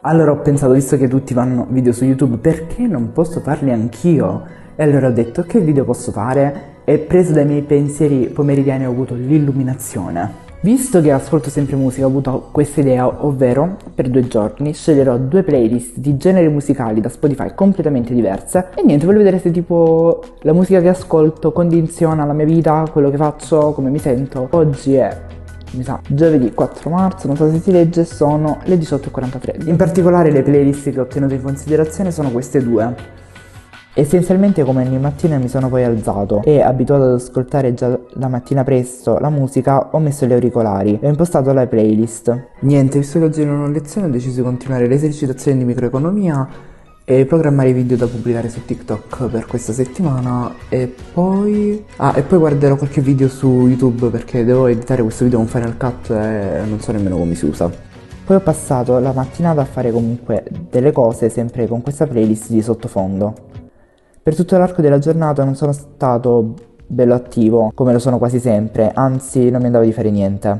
Allora ho pensato, visto che tutti fanno video su YouTube, perché non posso farli anch'io? E allora ho detto, che video posso fare? E preso dai miei pensieri pomeridiani ho avuto l'illuminazione. Visto che ascolto sempre musica, ho avuto questa idea, ovvero per 2 giorni sceglierò 2 playlist di generi musicali da Spotify completamente diverse. E niente, voglio vedere se tipo la musica che ascolto condiziona la mia vita, quello che faccio, come mi sento. Oggi è, mi sa, giovedì 4 marzo, non so se si legge, sono le 18:43. In particolare le playlist che ho tenuto in considerazione sono queste 2. Essenzialmente come ogni mattina mi sono poi alzato e abituato ad ascoltare già la mattina presto la musica, ho messo gli auricolari e ho impostato la playlist. Niente, visto che oggi non ho lezione ho deciso di continuare le esercitazioni di microeconomia e programmare i video da pubblicare su TikTok per questa settimana e poi guarderò qualche video su YouTube perché devo editare questo video con Final Cut e non so nemmeno come si usa. Poi ho passato la mattinata a fare comunque delle cose sempre con questa playlist di sottofondo. Per tutto l'arco della giornata non sono stato bello attivo, come lo sono quasi sempre, anzi non mi andava di fare niente.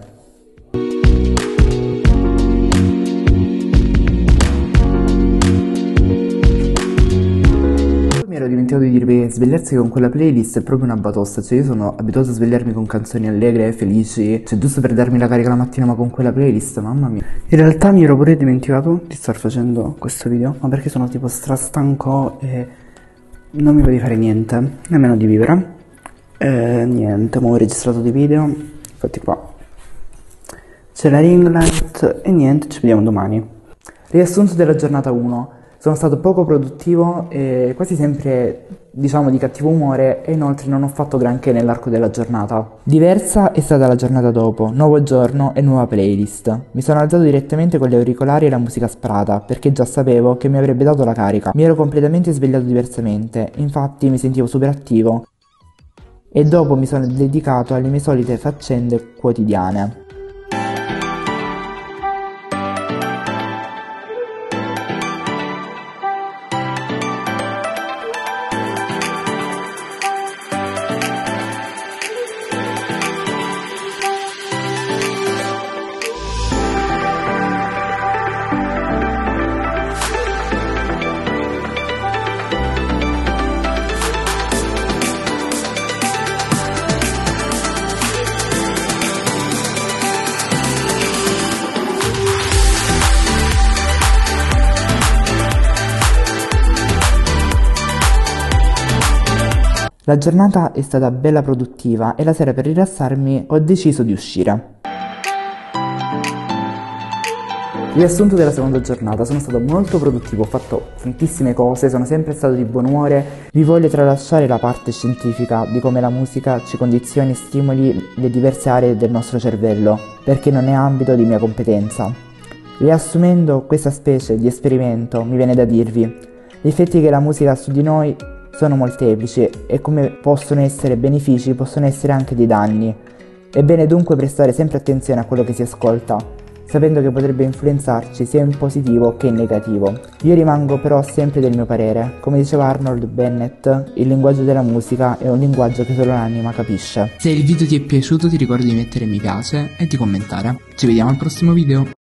Mi ero dimenticato di dirvi che svegliarsi con quella playlist è proprio una batosta, cioè io sono abituato a svegliarmi con canzoni allegre, felici, cioè giusto per darmi la carica la mattina, ma con quella playlist, mamma mia. In realtà mi ero pure dimenticato di star facendo questo video, ma perché sono tipo strastanco e non mi va di fare niente, nemmeno di vivere. Niente, mo ho registrato dei video, infatti qua c'è la ring light e niente, ci vediamo domani. Riassunto della giornata 1. Sono stato poco produttivo e quasi sempre, diciamo, di cattivo umore e inoltre non ho fatto granché nell'arco della giornata. Diversa è stata la giornata dopo, nuovo giorno e nuova playlist. Mi sono alzato direttamente con gli auricolari e la musica sparata perché già sapevo che mi avrebbe dato la carica. Mi ero completamente svegliato diversamente, infatti mi sentivo super attivo e dopo mi sono dedicato alle mie solite faccende quotidiane. La giornata è stata bella produttiva e la sera per rilassarmi ho deciso di uscire. Riassunto della seconda giornata, sono stato molto produttivo, ho fatto tantissime cose, sono sempre stato di buon umore. Vi voglio tralasciare la parte scientifica di come la musica ci condizioni e stimoli le diverse aree del nostro cervello, perché non è ambito di mia competenza. Riassumendo questa specie di esperimento, mi viene da dirvi: gli effetti che la musica ha su di noi sono molteplici e come possono essere benefici possono essere anche dei danni. È bene dunque prestare sempre attenzione a quello che si ascolta, sapendo che potrebbe influenzarci sia in positivo che in negativo. Io rimango però sempre del mio parere. Come diceva Arnold Bennett, il linguaggio della musica è un linguaggio che solo l'anima capisce. Se il video ti è piaciuto ti ricordo di mettere mi piace e di commentare. Ci vediamo al prossimo video.